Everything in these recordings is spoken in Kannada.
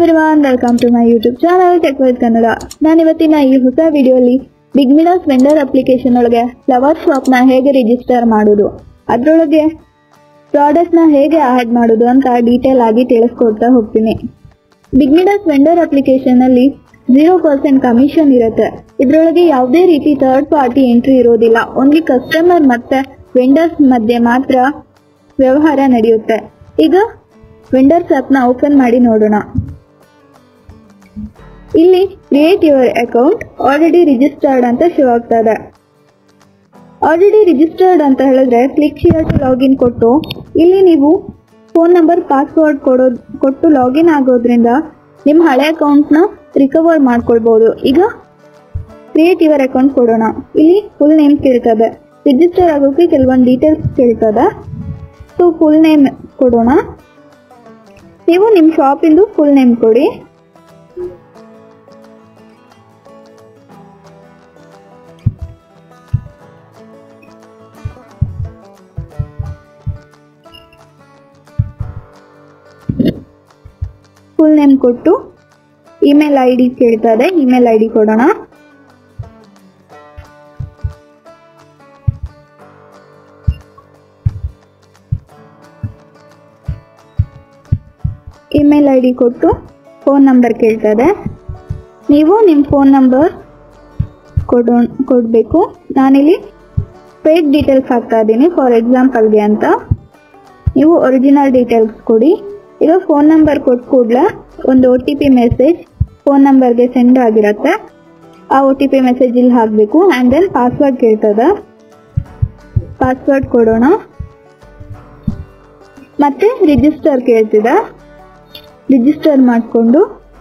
Everyone, welcome to my YouTube channel tech with Kannada. ನಾನು ಇವತ್ತಿನ ಈ ಹೊಸ ವಿಡಿಯೋಲಿ ಬಿಗ್ ಮಿಡಾಸ್ ವೆಂಡರ್ ಅಪ್ಲಿಕೇಶನ್ ಒಳಗೆ ಫ್ಲವರ್ ಶಾಪ್ನ ಹೇಗೆ ರಿಜಿಸ್ಟರ್ ಮಾಡೋದು, ಅದರೊಳಗೆ ಪ್ರಾಡಕ್ಟ್ನ ಹೇಗೆ ಆ್ಯಡ್ ಮಾಡೋದು ಅಂತ ಡೀಟೇಲ್ ಆಗಿ ತಿಳಿಸ್ಕೊಡ್ತಾ ಹೋಗ್ತೀನಿ. ಬಿಗ್ ಮಿಡಾಸ್ ವೆಂಡರ್ ಅಪ್ಲಿಕೇಶನ್ ಅಲ್ಲಿ 0% ಕಮಿಷನ್ ಇರುತ್ತೆ. ಇದರೊಳಗೆ ಯಾವುದೇ ರೀತಿ ಥರ್ಡ್ ಪಾರ್ಟಿ ಎಂಟ್ರಿ ಇರೋದಿಲ್ಲ. ಓನ್ಲಿ ಕಸ್ಟಮರ್ ಮತ್ತೆ ವೆಂಡರ್ಸ್ ಮಧ್ಯೆ ಮಾತ್ರ ವ್ಯವಹಾರ ನಡೆಯುತ್ತೆ. ಈಗ ವೆಂಡರ್ಸ್ ಆ್ಯಪ್ನ ಓಪನ್ ಮಾಡಿ ನೋಡೋಣ. ಇಲ್ಲಿ create your account already registered ಅಂತ ಶೋ ಆಗ್ತಾ ಇದೆ. ಆಲ್ರೆಡಿ ರಿಜಿಸ್ಟರ್ಡ್ ಅಂತ ಹೇಳಿದ್ರೆ ಕ್ಲಿಕ್ ಹಿಯರ್ ಟು ಲಾಗಿನ್ ಕೊಟ್ಟು ಇಲ್ಲಿ ನೀವು ಫೋನ್ ನಂಬರ್ ಪಾಸ್ವರ್ಡ್ ಕೊಟ್ಟು ಲಾಗಿನ್ ಆಗೋದ್ರಿಂದ ನಿಮ್ಮ ಹಳೆ ಅಕೌಂಟ್ನ ರಿಕವರ್ ಮಾಡ್ಕೊಳ್ಬಹುದು. ಈಗ ಕ್ರಿಯೇಟ್ ಯುವರ್ ಅಕೌಂಟ್ ಕೊಡೋಣ. ಇಲ್ಲಿ ಫುಲ್ ನೇಮ್ ಕೇಳ್ತದೆ. ರಿಜಿಸ್ಟರ್ ಆಗೋಕೆ ಕೆಲವೊಂದು ಡೀಟೇಲ್ಸ್ ಕೇಳ್ತದೆ. ಸೊ ಫುಲ್ ನೇಮ್ ಕೊಡೋಣ. ನೀವು ನಿಮ್ಮ ಶಾಪಿಂದು ಫುಲ್ ನೇಮ್ ಕೊಡಿ. ಫುಲ್ ನೇಮ್ ಕೊಟ್ಟು ಇಮೇಲ್ ಐ ಡಿ ಕೇಳ್ತದೆ. ಇಮೇಲ್ ಐ ಡಿ ಕೊಡೋಣ. ಇಮೇಲ್ ಐ ಡಿ ಕೊಟ್ಟು ಫೋನ್ ನಂಬರ್ ಕೇಳ್ತದೆ. ನೀವು ನಿಮ್ಮ ಫೋನ್ ನಂಬರ್ ಕೊಡಬೇಕು. ನಾನಿಲ್ಲಿ ಫೇಕ್ ಡೀಟೇಲ್ಸ್ ಹಾಕ್ತಾ ಇದ್ದೀನಿ ಫಾರ್ ಎಕ್ಸಾಂಪಲ್ಗೆ ಅಂತ. ನೀವು ಒರಿಜಿನಲ್ ಡೀಟೇಲ್ಸ್ ಕೊಡಿ. ಈಗ ಫೋನ್ ನಂಬರ್ ಕೊಟ್ಟ ಕೂಡಲೇ ಒಂದು OTP ಮೆಸೇಜ್ ಫೋನ್ ನಂಬರ್ಗೆ ಸೆಂಡ್ ಆಗಿರುತ್ತೆ. ಆ OTP ಮೆಸೇಜ್ ಇಲ್ಲಿ ಹಾಕಬೇಕು. ಆ್ಯಂಡ್ ದೆನ್ ಪಾಸ್ವರ್ಡ್ ಕೇಳ್ತದೆ. ಪಾಸ್ವರ್ಡ್ ಕೊಡೋಣ. ಮತ್ತೆ ರಿಜಿಸ್ಟರ್ ಕೇಳ್ತಿದೆ. ರಿಜಿಸ್ಟರ್ ಮಾಡಿಕೊಂಡು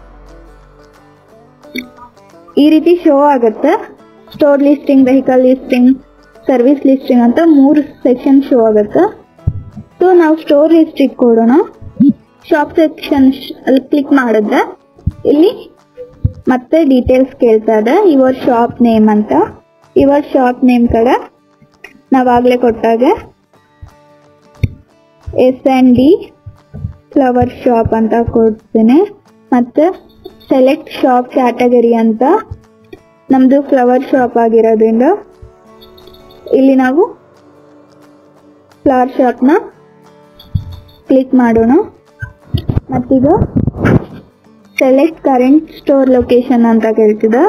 ಈ ರೀತಿ ಶೋ ಆಗುತ್ತೆ. Store listing, vehicle listing, service listing ಅಂತ 3 ಸೆಕ್ಷನ್ ಶೋ ಆಗುತ್ತೆ. ಸೊ ನಾವು ಸ್ಟೋರ್ ಲಿಸ್ಟಿಗೆ ಕೊಡೋಣ. ಶಾಪ್ ಸೆಕ್ಷನ್ ಅಲ್ಲಿ ಕ್ಲಿಕ್ ಮಾಡಿದ್ರೆ ಇಲ್ಲಿ ಮತ್ತೆ ಡೀಟೇಲ್ಸ್ ಕೇಳ್ತಾ ಇದೆ. ಯುವರ್ ಶಾಪ್ ನೇಮ್ ಅಂತ. ಯುವರ್ ಶಾಪ್ ನೇಮ್ ಕಡೆ ನಾವಾಗಲೇ ಕೊಟ್ಟಾಗೆ S&D ಫ್ಲವರ್ ಶಾಪ್ ಅಂತ ಕೊಡ್ತೀನಿ. ಮತ್ತೆ ಸೆಲೆಕ್ಟ್ ಶಾಪ್ ಕ್ಯಾಟಗರಿ ಅಂತ ನಮ್ಮದು ಫ್ಲವರ್ ಶಾಪ್ ಆಗಿರೋದ್ರಿಂದ ಇಲ್ಲಿ ನಾವು ಫ್ಲವರ್ ಶಾಪ್ನ ಕ್ಲಿಕ್ ಮಾಡೋಣ. ಮತ್ತೀಗ ಸೆಲೆಕ್ಟ್ ಕರೆಂಟ್ ಸ್ಟೋರ್ ಲೊಕೇಶನ್ ಅಂತ ಕೇಳ್ತಿದೆ.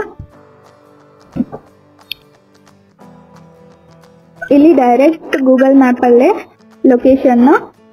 ಇಲ್ಲಿ ಡೈರೆಕ್ಟ್ ಗೂಗಲ್ ಮ್ಯಾಪಲ್ಲೇ ಲೊಕೇಶನ್ನ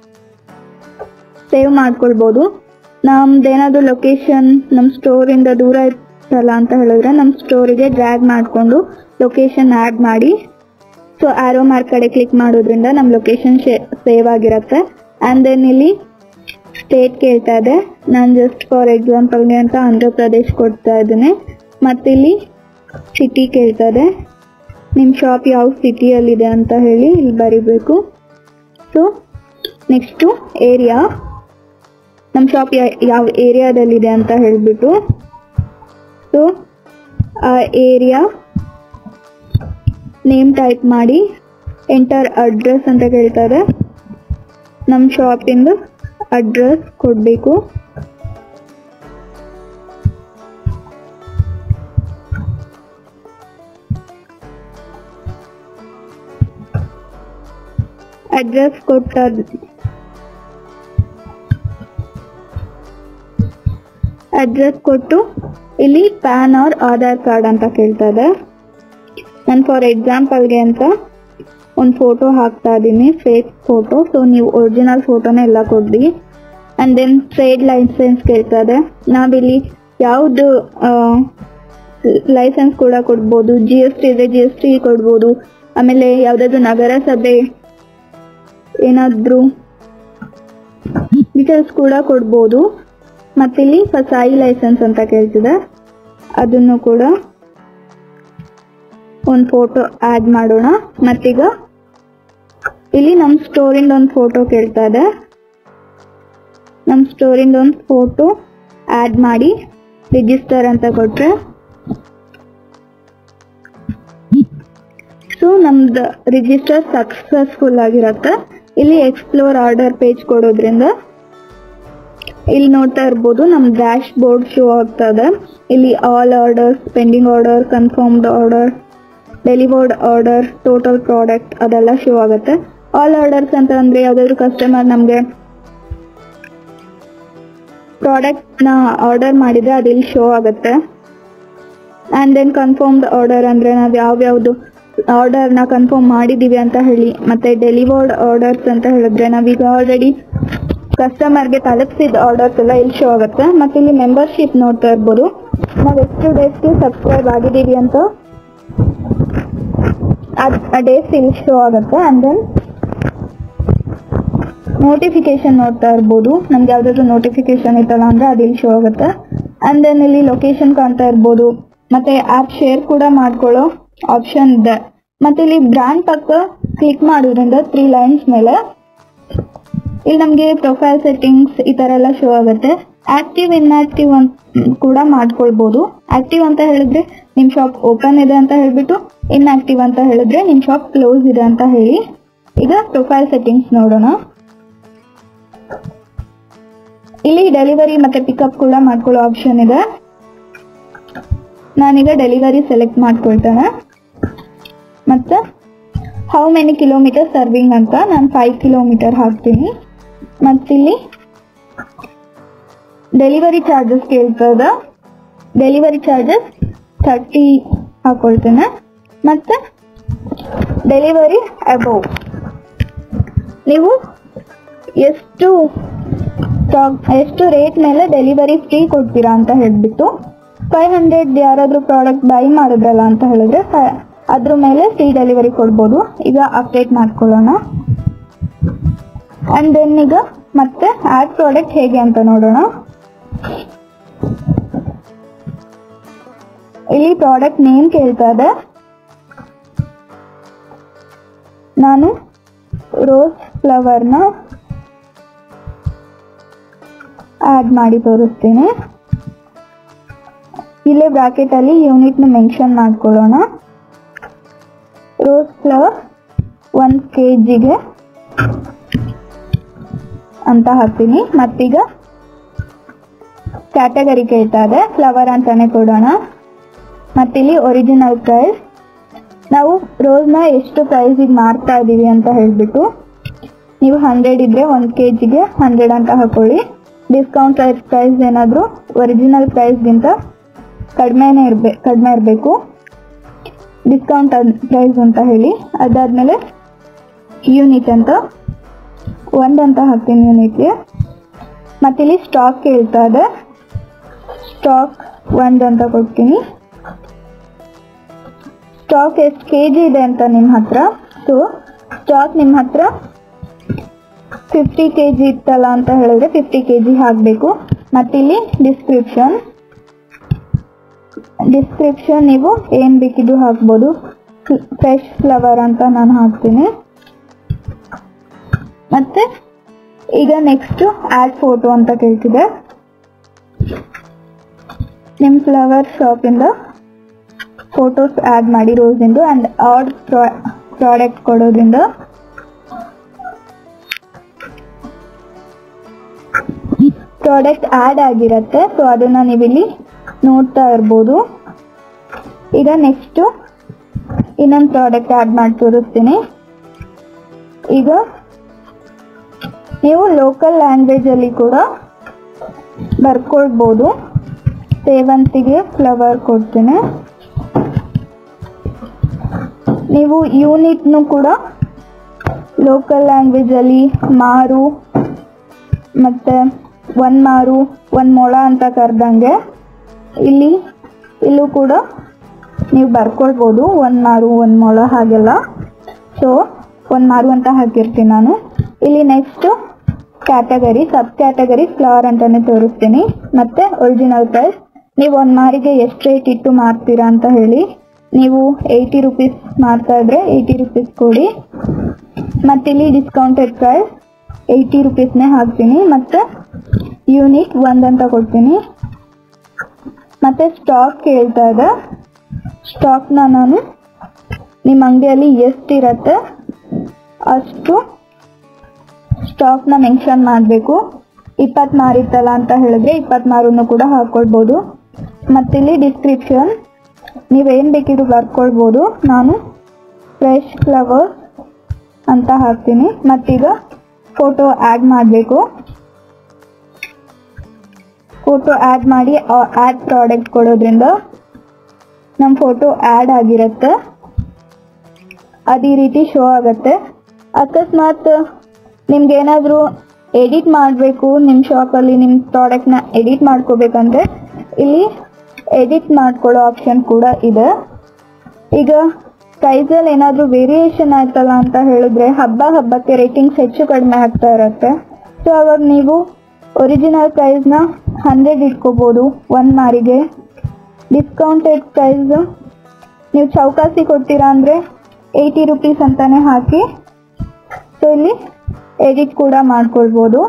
ಸೇವ್ ಮಾಡ್ಕೊಳ್ಬೋದು. ನಮ್ದೇನಾದ್ರು ಲೊಕೇಶನ್ ನಮ್ಮ ಸ್ಟೋರಿಂದ ದೂರ ಇರ್ತಲ್ಲ ಅಂತ ಹೇಳಿದ್ರೆ ನಮ್ಮ ಸ್ಟೋರಿಗೆ ಡ್ರ್ಯಾಗ್ ಮಾಡಿಕೊಂಡು ಲೊಕೇಶನ್ ಆ್ಯಡ್ ಮಾಡಿ. ಸೊ ಆರೋ ಮಾರ್ಕ್ ಕಡೆ ಕ್ಲಿಕ್ ಮಾಡೋದ್ರಿಂದ ನಮ್ಮ ಲೊಕೇಶನ್ ಸೇವ್ ಆಗಿರುತ್ತೆ. ಆ್ಯಂಡ್ ದೆನ್ ಇಲ್ಲಿ ಸ್ಟೇಟ್ ಕೇಳ್ತಾ ಇದೆ. ನಾನು ಜಸ್ಟ್ ಫಾರ್ ಎಕ್ಸಾಂಪಲ್ಗೆ ಅಂತ ಆಂಧ್ರ ಪ್ರದೇಶ್ ಕೊಡ್ತಾ ಇದ್ದೀನಿ. ಮತ್ತಿಲ್ಲಿ ಸಿಟಿ ಕೇಳ್ತಾ ಇದೆ. ನಿಮ್ಮ ಶಾಪ್ ಯಾವ ಸಿಟಿಯಲ್ಲಿದೆ ಅಂತ ಹೇಳಿ ಇಲ್ಲಿ ಬರೀಬೇಕು. ಸೊ ನೆಕ್ಸ್ಟು ಏರಿಯಾ, ನಮ್ಮ ಶಾಪ್ ಯಾವ ಏರಿಯಾದಲ್ಲಿದೆ ಅಂತ ಹೇಳಿಬಿಟ್ಟು ಸೊ ಆ ಏರಿಯಾ ನೇಮ್ ಟೈಪ್ ಮಾಡಿ ಎಂಟರ್ ಅಡ್ರೆಸ್ ಅಂತ ಕೇಳ್ತಾರೆ. ನಮ್ಮ ಶಾಪಿಂದು ಅಡ್ರೆಸ್ ಕೊಡಬೇಕು. ಅಡ್ರೆಸ್ ಕೊಟ್ಟು ಇಲ್ಲಿ ಪ್ಯಾನ್ ಆರ್ ಆಧಾರ್ ಕಾರ್ಡ್ ಅಂತ ಕೇಳ್ತದೆ. ನಾನು ಫಾರ್ ಎಕ್ಸಾಂಪಲ್ಗೆ ಅಂತ ಒಂದು ಫೋಟೋ ಹಾಕ್ತಾ ಇದ್ದೀನಿ, ಫೇಕ್ ಫೋಟೋ. ಸೊ ನೀವು ಒರಿಜಿನಲ್ ಫೋಟೋನ ಎಲ್ಲ ಕೊಡಿ. ಆ್ಯಂಡ್ ದೆನ್ ಟ್ರೇಡ್ ಲೈಸೆನ್ಸ್ ಕೇಳ್ತದೆ. ನಾವಿಲ್ಲಿ ಯಾವುದು ಲೈಸೆನ್ಸ್ ಕೂಡ ಕೊಡ್ಬೋದು. GST ಇದೆ, GST ಕೊಡ್ಬೋದು. ಆಮೇಲೆ ಯಾವುದಾದ್ರು ನಗರಸಭೆ ಏನಾದರೂ ಡೀಟೇಲ್ಸ್ ಕೂಡ ಕೊಡ್ಬೋದು. ಮತ್ತಿಲ್ಲಿ ಫಸಾಯಿ ಲೈಸೆನ್ಸ್ ಅಂತ ಕೇಳ್ತಿದೆ. ಅದನ್ನು ಕೂಡ ಒಂದು ಫೋಟೋ ಆ್ಯಡ್ ಮಾಡೋಣ. ಮತ್ತೀಗ ಇಲ್ಲಿ ನಮ್ಮ ಸ್ಟೋರಿಂದ ಒಂದು ಫೋಟೋ ಕೇಳ್ತಾ ಇದೆ. ನಮ್ಮ ಸ್ಟೋರಿಂದ ಒಂದು ಫೋಟೋ ಆ್ಯಡ್ ಮಾಡಿ ರಿಜಿಸ್ಟರ್ ಅಂತ ಕೊಟ್ಟರೆ ಸೊ ನಮ್ದು ರಿಜಿಸ್ಟರ್ ಸಕ್ಸಸ್ಫುಲ್ ಆಗಿರುತ್ತೆ. ಇಲ್ಲಿ ಎಕ್ಸ್ಪ್ಲೋರ್ ಆರ್ಡರ್ ಪೇಜ್ ಕೊಡೋದ್ರಿಂದ ಇಲ್ಲಿ ನೋಡ್ತಾ ಇರ್ಬೋದು ನಮ್ ಡ್ಯಾಶ್ ಬೋರ್ಡ್ ಶೋ ಆಗ್ತದೆ. ಇಲ್ಲಿ all orders, pending order, confirmed order, delivered order, total product ಅದೆಲ್ಲ ಶೋ ಆಗುತ್ತೆ. ಆಲ್ ಆರ್ಡರ್ಸ್ ಅಂತ ಅಂದ್ರೆ ಯಾವ್ದಾದ್ರು ಕಸ್ಟಮರ್ ನಮ್ಗೆ ಪ್ರಾಡಕ್ಟ್ ನ ಆರ್ಡರ್ ಮಾಡಿದ್ರೆ ಅದು ಇಲ್ಲಿ ಶೋ ಆಗುತ್ತೆ. ಅಂಡ್ ದೆನ್ ಕನ್ಫರ್ಮ್ಡ್ ಆರ್ಡರ್ ಅಂದ್ರೆ ನಾವ್ ಯಾವ್ಯಾವ್ದು ಆರ್ಡರ್ ನ ಕನ್ಫರ್ಮ್ ಮಾಡಿದೀವಿ ಅಂತ ಹೇಳಿ. ಮತ್ತೆ ಡೆಲಿವರ್ಡ್ ಆರ್ಡರ್ಸ್ ಅಂತ ಹೇಳಿದ್ರೆ ನಾವೀಗ ಆಲ್ರೆಡಿ ಕಸ್ಟಮರ್ಗೆ ತಲುಪಿಸಿದ ಆರ್ಡರ್ಸ್ ಎಲ್ಲ ಇಲ್ಲಿ ಶೋ ಆಗುತ್ತೆ. ಮತ್ತೆ ಇಲ್ಲಿ ಮೆಂಬರ್ಶಿಪ್ ನೋಡ್ತಾ ಇರ್ಬೋದು, ನಾವ್ ಎಷ್ಟು ಡೇಸ್ಗೆ ಸಬ್ಸ್ಕ್ರೈಬ್ ಆಗಿದ್ದೀವಿ ಅಂತ ಡೇಸ್ ಇಲ್ಲಿ ಶೋ ಆಗುತ್ತೆ. ಅಂಡ್ ದೆನ್ ನೋಟಿಫಿಕೇಶನ್ ನೋಡ್ತಾ ಇರ್ಬೋದು, ನಮ್ಗೆ ಯಾವ್ದಾದ್ರು ನೋಟಿಫಿಕೇಶನ್ ಇತ್ತಲ್ಲ ಅಂದ್ರೆ ಅದು ಇಲ್ಲಿ ಶೋ ಆಗುತ್ತೆ. ಅಂಡ್ ದೆನ್ ಇಲ್ಲಿ ಲೊಕೇಶನ್ ಕಾಣ್ತಾ ಇರ್ಬೋದು, ಮತ್ತೆ ಆಪ್ ಶೇರ್ ಕೂಡ ಮಾಡ್ಕೊಳ್ಳೋ ಆಪ್ಷನ್ ಇದೆ. ಮತ್ತೆ ಇಲ್ಲಿ ಬ್ರ್ಯಾಂಡ್ ಪಕ್ಕ ಕ್ಲಿಕ್ ಮಾಡೋದ್ರಿಂದ 3 ಲೈನ್ಸ್ ಮೇಲೆ ಇಲ್ಲಿ ನಮ್ಗೆ ಪ್ರೊಫೈಲ್ ಸೆಟ್ಟಿಂಗ್ಸ್ ಈ ತರ ಎಲ್ಲ ಶೋ ಆಗುತ್ತೆ. ಆಕ್ಟಿವ್ ಇನ್ಆಕ್ಟಿವ್ ಕೂಡ ಮಾಡ್ಕೊಳ್ಬಹುದು. ಆಕ್ಟಿವ್ ಅಂತ ಹೇಳಿದ್ರೆ ನಿಮ್ ಶಾಪ್ ಓಪನ್ ಇದೆ ಅಂತ ಹೇಳ್ಬಿಟ್ಟು, ಇನ್ಆಕ್ಟಿವ್ ಅಂತ ಹೇಳಿದ್ರೆ ನಿಮ್ ಶಾಪ್ ಕ್ಲೋಸ್ ಇದೆ ಅಂತ ಹೇಳಿ. ಈಗ ಪ್ರೊಫೈಲ್ ಸೆಟ್ಟಿಂಗ್ಸ್ ನೋಡೋಣ. ಇಲ್ಲಿ ಡೆಲಿವರಿ ಮತ್ತೆ ಪಿಕಪ್ ಕೂಡ ಮಾಡ್ಕೊಳ್ಳೋ ಆಪ್ಷನ್ ಇದೆ. ನಾನೀಗ ಡೆಲಿವರಿ ಸೆಲೆಕ್ಟ್ ಮಾಡ್ಕೊಳ್ತೇನೆ. ಮತ್ತೆ ಹೌ ಮೆನಿ ಕಿಲೋಮೀಟರ್ ಸರ್ವಿಂಗ್ ಅಂತ ನಾನು 5 ಕಿಲೋಮೀಟರ್ ಹಾಕ್ತೀನಿ. ಮತ್ತಿಲ್ಲಿ ಡೆಲಿವರಿ ಚಾರ್ಜಸ್ ಕೇಳ್ತದ, ಡೆಲಿವರಿ ಚಾರ್ಜಸ್ 30 ಹಾಕೊಳ್ತೇನೆ. ಮತ್ತೆ ಡೆಲಿವರಿ ಅಬೌವ್ ನೀವು ಎಷ್ಟು ರೇಟ್ ಮೇಲೆ ಡೆಲಿವರಿ ಫ್ರೀ ಕೊಡ್ತೀರಾ ಅಂತ ಹೇಳ್ಬಿಟ್ಟು 500 ಯಾರಾದ್ರೂ ಪ್ರಾಡಕ್ಟ್ ಬೈ ಮಾಡಿದ್ರಲ್ಲ ಅಂತ ಹೇಳಿದ್ರೆ ಅದ್ರ ಮೇಲೆ ಫ್ರೀ ಡೆಲಿವರಿ ಕೊಡ್ಬೋದು. ಈಗ ಅಪ್ಡೇಟ್ ಮಾಡ್ಕೊಳ್ಳೋಣ. ಅಂಡ್ ದೆನ್ ಈಗ ಮತ್ತೆ ಆಡ್ ಪ್ರಾಡಕ್ಟ್ ಹೇಗೆ ಅಂತ ನೋಡೋಣ. ಇಲ್ಲಿ ಪ್ರಾಡಕ್ಟ್ ನೇಮ್ ಕೇಳ್ತಾ ಇದೆ. ನಾನು ರೋಸ್ ಫ್ಲವರ್ ನ ಆಡ್ ಮಾಡಿ ತೋರಿಸ್ತೀನಿ. ಇಲ್ಲೇ ಬ್ರಾಕೆಟ್ ಅಲ್ಲಿ ಯೂನಿಟ್ ನ ಮೆನ್ಷನ್ ಮಾಡ್ಕೊಳ್ಳೋಣ. ರೋಸ್ ಫ್ಲವರ್ 1 kg ಅಂತ ಹಾಕ್ತೀನಿ. ಮತ್ತೀಗ ಕ್ಯಾಟಗರಿ ಕೇಳ್ತಾ ಇದೆ, ಫ್ಲವರ್ ಅಂತಾನೆ ಕೊಡೋಣ. ಮತ್ತಿಲ್ಲಿ ಒರಿಜಿನಲ್ ಪ್ರೈಸ್, ನಾವು ರೋಸ್ನ ಎಷ್ಟು ಪ್ರೈಸಿಗೆ ಮಾರ್ತಾ ಇದೀವಿ ಅಂತ ಹೇಳ್ಬಿಟ್ಟು, ನೀವು 100 ಇದ್ರೆ 1 kgಗೆ 100 ಅಂತ ಹಾಕೊಳ್ಳಿ. ಡಿಸ್ಕೌಂಟ್ ಪ್ರೈಸ್ ಏನಾದರೂ ಒರಿಜಿನಲ್ ಪ್ರೈಸ್ಗಿಂತ ಕಡಿಮೆ ಇರಬೇಕು, ಡಿಸ್ಕೌಂಟ್ ಪ್ರೈಸ್ ಅಂತ ಹೇಳಿ. ಅದಾದ್ಮೇಲೆ ಯೂನಿಟ್ ಅಂತ 1 ಅಂತ ಹಾಕ್ತೀನಿ ಯೂನಿಟ್ಗೆ. ಮತ್ತಿಲ್ಲಿ ಸ್ಟಾಕ್ ಕೇಳ್ತಾ ಇದೆ, ಸ್ಟಾಕ್ 1 ಅಂತ ಕೊಡ್ತೀನಿ. ಸ್ಟಾಕ್ ಎಷ್ಟು kg ಇದೆ ಅಂತ ನಿಮ್ಮ ಹತ್ರ, ಸೊ ಸ್ಟಾಕ್ ನಿಮ್ಮ ಹತ್ರ 50 kg ಇತ್ತಲ್ಲ ಅಂತ ಹೇಳಿದ್ರೆ 50 kg ಹಾಕಬೇಕು. ಮತ್ತಿಲ್ಲಿ ಡಿಸ್ಕ್ರಿಪ್ಷನ್ ನೀವು ಏನ್ ಬೇಕಿದ್ದು ಹಾಕ್ಬೋದು. ಫ್ರೆಶ್ ಫ್ಲವರ್ ಅಂತ ನಾನು ಹಾಕ್ತೀನಿ. ಮತ್ತೆ ಈಗ ನೆಕ್ಸ್ಟ್ ಆಡ್ ಫೋಟೋ ಅಂತ ಕೇಳ್ತಿದೆ. ನಿಮ್ಮ ಫ್ಲವರ್ ಶಾಪ್ ಇಂದ ಫೋಟೋಸ್ ಆಡ್ ಮಾಡಿ ರೋಸ್ ಇಂದು. ಅಂಡ್ ಆಡ್ ಪ್ರಾಡಕ್ಟ್ ಕೊಡೋದ್ರಿಂದ ಪ್ರಾಡಕ್ಟ್ ಆಡ್ ಆಗಿರತ್ತೆ, ಸೊ ಅದನ್ನ ನೀವಿಲ್ಲಿ ನೋಡ್ತಾ ಇರ್ಬೋದು. ಈಗ ನೆಕ್ಸ್ಟ್ ಇನ್ನೊಂದು ಪ್ರಾಡಕ್ಟ್ ಆಡ್ ಮಾಡಿ ತೋರಿಸ್ತೀನಿ. ಈಗ ನೀವು ಲೋಕಲ್ ಲ್ಯಾಂಗ್ವೇಜ್ ಅಲ್ಲಿ ಕೂಡ ಬರ್ಕೊಳ್ಬೋದು. ಸೇವಂತಿಗೆ ಫ್ಲವರ್ ಕೊಡ್ತೀನಿ. ನೀವು ಯೂನಿಟ್ನು ಕೂಡ ಲೋಕಲ್ ಲ್ಯಾಂಗ್ವೇಜ್ ಅಲ್ಲಿ ಮಾರು ಮತ್ತೆ 1 ಮಾರು 1 ಮೊಳ ಅಂತ ಕರೆದಂಗೆ ಇಲ್ಲೂ ಕೂಡ ನೀವು ಬರ್ಕೊಳ್ಬೋದು. 1 ಮಾರು 1 ಮೊಳ ಹಾಗೆಲ್ಲ. ಸೊ 1 ಮಾರು ಅಂತ ಹಾಕಿರ್ತೀನಿ ನಾನು. ಇಲ್ಲಿ next category, sub category flower ಅಂತಾನೆ ತೋರಿಸ್ತೀನಿ. ಮತ್ತೆ ಒರಿಜಿನಲ್ ಪ್ರೈಸ್, ನೀವು 1 ಮಾರಿಗೆ ಎಷ್ಟು ರೇಟ್ ಇಟ್ಟು ಮಾರ್ತೀರಾ ಅಂತ ಹೇಳಿ. ನೀವು 80 ರೂಪೀಸ್ ಮಾರ್ತಾ ಇದ್ರೆ 80 ರೂಪೀಸ್ ಕೊಡಿ. ಮತ್ತಿಲ್ಲಿ ಡಿಸ್ಕೌಂಟೆಡ್ ಪ್ರೈಸ್ 80 ರೂಪೀಸ್ನೇ ಹಾಕ್ತೀನಿ. ಮತ್ತೆ ಯೂನಿಟ್ 1 ಅಂತ ಕೊಡ್ತೀನಿ. ಮತ್ತೆ ಸ್ಟಾಕ್ ಕೇಳ್ತಾ ಇದೆ. ಸ್ಟಾಕ್ನ ನಾನು ನಿಮ್ಮ ಅಂಗಡಿಯಲ್ಲಿ ಎಷ್ಟಿರತ್ತೆ ಅಷ್ಟು ಸ್ಟಾಕ್ನ ಮೆನ್ಷನ್ ಮಾಡಬೇಕು. 20 ಮಾರಿತ್ತಲ್ಲ ಅಂತ ಹೇಳಿದ್ರೆ 20 ಮಾರನ್ನು ಕೂಡ ಹಾಕೊಳ್ಬೋದು. ಮತ್ತಿಲ್ಲಿ ಡಿಸ್ಕ್ರಿಪ್ಷನ್ ನೀವೇನು ಬೇಕಿದ್ರು ಬರ್ಕೊಳ್ಬೋದು. ನಾನು ಫ್ರೆಶ್ ಫ್ಲವರ್ಸ್ ಅಂತ ಹಾಕ್ತೀನಿ. ಮತ್ತೀಗ ಫೋಟೋ ಆ್ಯಡ್ ಮಾಡಬೇಕು. ಫೋಟೋ ಆ್ಯಡ್ ಮಾಡಿ ಆ್ಯಡ್ ಪ್ರಾಡಕ್ಟ್ ಕೊಡೋದ್ರಿಂದ ನಮ್ಮ ಫೋಟೋ ಆ್ಯಡ್ ಆಗಿರುತ್ತೆ. ಅದೇ ರೀತಿ ಶೋ ಆಗುತ್ತೆ. ಅಕಸ್ಮಾತ್ ನಿಮ್ಗೇನಾದರೂ ಎಡಿಟ್ ಮಾಡಬೇಕು, ನಿಮ್ಮ ಶಾಪಲ್ಲಿ ನಿಮ್ಮ ಪ್ರಾಡಕ್ಟ್ನ ಎಡಿಟ್ ಮಾಡ್ಕೋಬೇಕಂದ್ರೆ ಇಲ್ಲಿ ಎಡಿಟ್ ಮಾಡ್ಕೊಳ್ಳೋ ಆಪ್ಷನ್ ಕೂಡ ಇದೆ. ಈಗ ಪ್ರೈಸಲ್ಲಿ ಏನಾದರೂ ವೇರಿಯೇಷನ್ ಆಯ್ತಲ್ಲ ಅಂತ ಹೇಳಿದ್ರೆ ಹಬ್ಬಕ್ಕೆ ರೇಟಿಂಗ್ಸ್ ಹೆಚ್ಚು ಕಡಿಮೆ ಆಗ್ತಾ ಇರುತ್ತೆ. ಸೊ ಅವಾಗ ನೀವು ಒರಿಜಿನಲ್ ಪ್ರೈಸ್ನ 100 ಇಟ್ಕೋಬೋದು 1 ಮಾರಿಗೆ. ಡಿಸ್ಕೌಂಟೆಡ್ ಪ್ರೈಸ್ ನೀವು ಚೌಕಾಸಿ ಕೊಡ್ತೀರಾ ಅಂದರೆ 80 ರೂಪೀಸ್ ಅಂತಾನೆ ಹಾಕಿ. ಸೊ ಇಲ್ಲಿ ಎಡಿಟ್ ಕೂಡ ಮಾಡ್ಕೊಳ್ಬೋದು.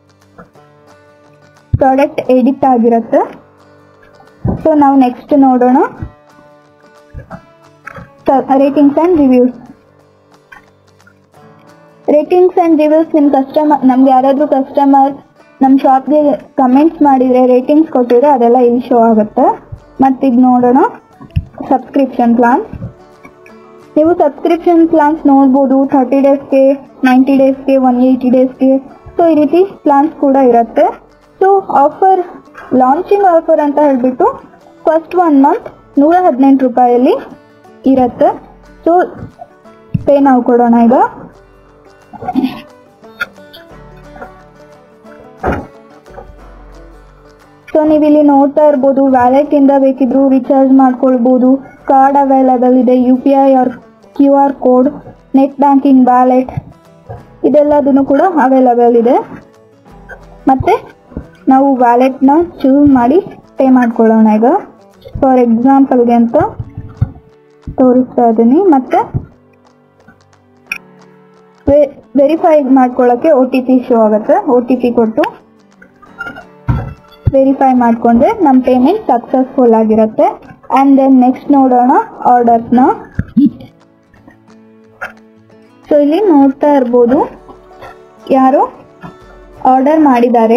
ಪ್ರಾಡಕ್ಟ್ ಎಡಿಟ್ ಆಗಿರುತ್ತೆ. ಸೊ ನಾವು ನೆಕ್ಸ್ಟ್ ನೋಡೋಣ ratings and reviews. Ratings and reviews ನಮ್ಗೆ ಯಾರಾದರೂ ಕಸ್ಟಮರ್ ನಮ್ಮ ಶಾಪ್ಗೆ ಕಮೆಂಟ್ಸ್ ಮಾಡಿದರೆ ರೇಟಿಂಗ್ಸ್ ಕೊಟ್ಟಿದ್ರೆ ಅದೆಲ್ಲ ಇಲ್ಲಿ ಶೋ ಆಗುತ್ತೆ. ಮತ್ತೀಗ ನೋಡೋಣ ಸಬ್ಸ್ಕ್ರಿಪ್ಷನ್ ಪ್ಲಾನ್. ನೀವು ಸಬ್ಸ್ಕ್ರಿಪ್ಷನ್ ಪ್ಲಾನ್ಸ್ ನೋಡ್ಬೋದು. 30 ಡೇಸ್ಗೆ, 90 ಡೇಸ್ಗೆ, 180 ಡೇಸ್ಗೆ. ಸೊ ಈ ರೀತಿ ಪ್ಲಾನ್ಸ್ ಕೂಡ ಇರುತ್ತೆ. ಸೊ ಆಫರ್, ಲಾಂಚಿಂಗ್ ಆಫರ್ ಅಂತ ಹೇಳಿಬಿಟ್ಟು ಫಸ್ಟ್ 1 ಮಂತ್ 118 ರೂಪಾಯಲ್ಲಿ ಇರುತ್ತೆ. ಸೊ ಪೇ ನಾವು ಕೊಡೋಣ ಈಗ. ಸೊ ನೀವಿಲ್ಲಿ ನೋಡ್ತಾ ಇರ್ಬೋದು, ವ್ಯಾಲೆಟಿಂದ ಬೇಕಿದ್ರು ರಿಚಾರ್ಜ್ ಮಾಡ್ಕೊಳ್ಬೋದು. ಕಾರ್ಡ್ ಅವೈಲಬಲ್ ಇದೆ, UPI or QR code, net banking, wallet ಇದೆಲ್ಲದನ್ನು ಕೂಡ ಅವೈಲಬಲ್ ಇದೆ. ಮತ್ತು ನಾವು ವ್ಯಾಲೆಟ್ನ ಚೂಸ್ ಮಾಡಿ ಪೇ ಮಾಡ್ಕೊಳ್ಳೋಣ ಈಗ. ಫಾರ್ ಎಕ್ಸಾಂಪಲ್ಗೆ ಅಂತ ತೋರಿಸ್ತಾ ಇದ್ದೀನಿ. ಮತ್ತು ವೆರಿಫೈ ಮಾಡ್ಕೊಳ್ಳೋಕ್ಕೆ OTP ಶೋ ಆಗುತ್ತೆ. OTP ಕೊಟ್ಟು ವೆರಿಫೈ ಮಾಡಿಕೊಂಡ್ರೆ ನಮ್ಮ ಪೇಮೆಂಟ್ ಸಕ್ಸಸ್ಫುಲ್ ಆಗಿರುತ್ತೆ. ಆ್ಯಂಡ್ ದೆನ್ ನೆಕ್ಸ್ಟ್ ನೋಡೋಣ ಆರ್ಡರ್ಸ್ನ. ಸೊ ಇಲ್ಲಿ ನೋಡ್ತಾ ಇರ್ಬೋದು ಯಾರು ಆರ್ಡರ್ ಮಾಡಿದ್ದಾರೆ.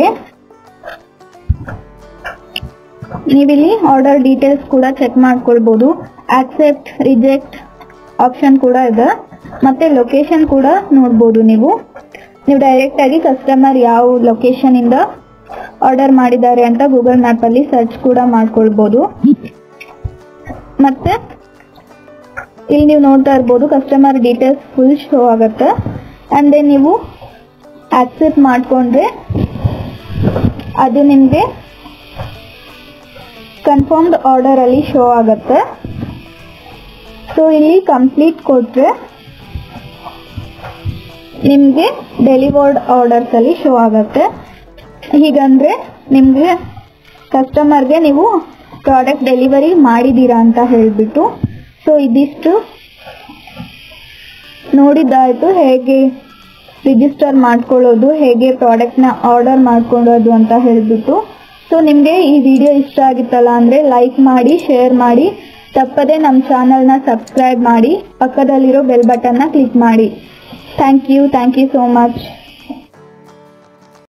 ನೀವಿಲ್ಲಿ ಆರ್ಡರ್ ಡೀಟೇಲ್ಸ್ ಕೂಡ ಚೆಕ್ ಮಾಡ್ಕೊಳ್ಬೋದು. ಆಕ್ಸೆಪ್ಟ್, ರಿಜೆಕ್ಟ್ ಆಪ್ಷನ್ ಕೂಡ ಇದೆ. ಮತ್ತು ಲೊಕೇಶನ್ ಕೂಡ ನೋಡ್ಬೋದು. ನೀವು ಡೈರೆಕ್ಟಾಗಿ ಕಸ್ಟಮರ್ ಯಾವ ಲೊಕೇಶನಿಂದ ಆರ್ಡರ್ ಮಾಡಿದ್ದಾರೆ ಅಂತ ಗೂಗಲ್ ಮ್ಯಾಪಲ್ಲಿ ಸರ್ಚ್ ಕೂಡ ಮಾಡ್ಕೊಳ್ಬೋದು. ಮತ್ತು ಇಲ್ಲಿ ನೀವು ನೋಡ್ತಾ ಇರ್ಬೋದು ಕಸ್ಟಮರ್ ಡೀಟೇಲ್ಸ್ ಫುಲ್ ಶೋ ಆಗುತ್ತೆ. ಆ್ಯಂಡ್ ದೆನ್ ನೀವು ಆಕ್ಸೆಪ್ಟ್ ಮಾಡಿಕೊಂಡ್ರೆ ಅದು ನಿಮಗೆ ಕನ್ಫರ್ಮ್ಡ್ ಆರ್ಡರಲ್ಲಿ ಶೋ ಆಗುತ್ತೆ. ಸೊ ಇಲ್ಲಿ ಕಂಪ್ಲೀಟ್ ಕೊಟ್ಟರೆ ನಿಮಗೆ ಡೆಲಿವರ್ಡ್ ಆರ್ಡರ್ಸಲ್ಲಿ ಶೋ ಆಗುತ್ತೆ. ಹೀಗಂದರೆ ನಿಮಗೆ ಕಸ್ಟಮರ್ಗೆ ನೀವು ಪ್ರಾಡಕ್ಟ್ ಡೆಲಿವರಿ ಮಾಡಿದ್ದೀರಾ ಅಂತ ಹೇಳಿಬಿಟ್ಟು. ಸೊ ಇದಿಷ್ಟು ನೋಡಿದ್ದಾಯಿತು ಹೇಗೆ ರಿಜಿಸ್ಟರ್ ಮಾಡ್ಕೊಳ್ಳೋದು, ಹೇಗೆ ಪ್ರಾಡಕ್ಟ್ನ ಆರ್ಡರ್ ಮಾಡ್ಕೊಳ್ಳೋದು ಅಂತ ಹೇಳಿಬಿಟ್ಟು. ಸೊ ನಿಮಗೆ ಈ ವಿಡಿಯೋ ಇಷ್ಟ ಆಗಿತ್ತಲ್ಲ ಅಂದರೆ ಲೈಕ್ ಮಾಡಿ, ಶೇರ್ ಮಾಡಿ, ತಪ್ಪದೇ ನಮ್ಮ ಚಾನಲ್ನ ಸಬ್ಸ್ಕ್ರೈಬ್ ಮಾಡಿ, ಪಕ್ಕದಲ್ಲಿರೋ ಬೆಲ್ ಬಟನ್ನ ಕ್ಲಿಕ್ ಮಾಡಿ. Thank you so much.